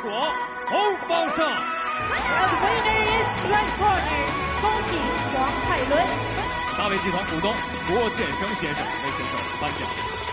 果红方胜。 The winner is red corner， 恭喜黄海伦。 大卫集团股东郭建生先生为选手颁奖。